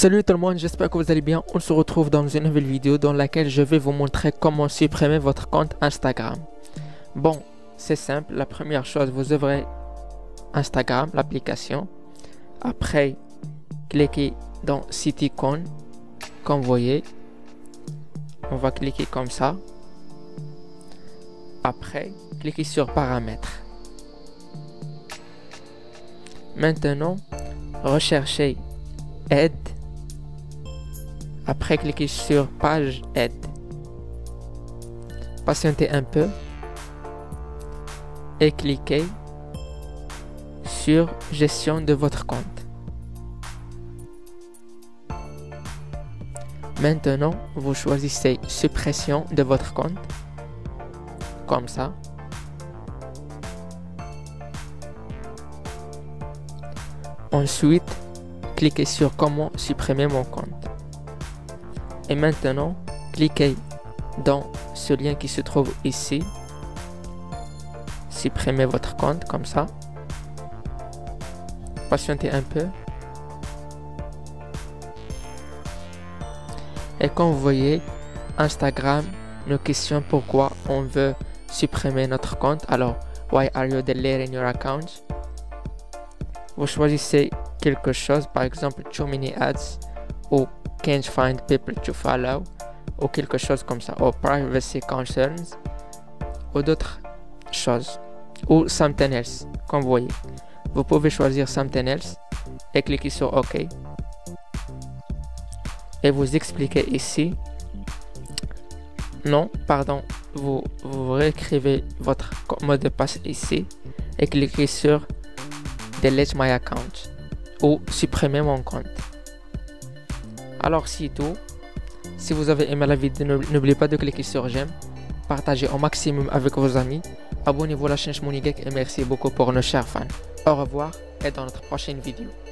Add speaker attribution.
Speaker 1: Salut tout le monde, j'espère que vous allez bien. On se retrouve dans une nouvelle vidéo dans laquelle je vais vous montrer comment supprimer votre compte Instagram. Bon, c'est simple. La première chose, vous ouvrez Instagram, l'application. Après, cliquez dans Site icône, comme vous voyez. On va cliquer comme ça. Après, cliquez sur Paramètres. Maintenant, recherchez Aide. Après, cliquez sur Page Aide. Patientez un peu et cliquez sur Gestion de votre compte. Maintenant, vous choisissez Suppression de votre compte, comme ça. Ensuite, cliquez sur Comment supprimer mon compte. Et maintenant, cliquez dans ce lien qui se trouve ici. Supprimez votre compte comme ça. Patientez un peu. Et comme vous voyez, Instagram nous questionne pourquoi on veut supprimer notre compte. Alors, why are you deleting your account? Vous choisissez quelque chose, par exemple too many ads ou can't find people to follow ou quelque chose comme ça, ou privacy concerns ou d'autres choses, ou something else. Comme vous voyez, vous pouvez choisir something else et cliquer sur OK et vous expliquez ici. Non, pardon, vous réécrivez votre mot de passe ici et cliquez sur Delete my account ou supprimer mon compte. Alors c'est tout. Si vous avez aimé la vidéo, n'oubliez pas de cliquer sur j'aime, partagez au maximum avec vos amis, abonnez-vous à la chaîne Shmoney Geek et merci beaucoup pour nos chers fans. Au revoir et dans notre prochaine vidéo.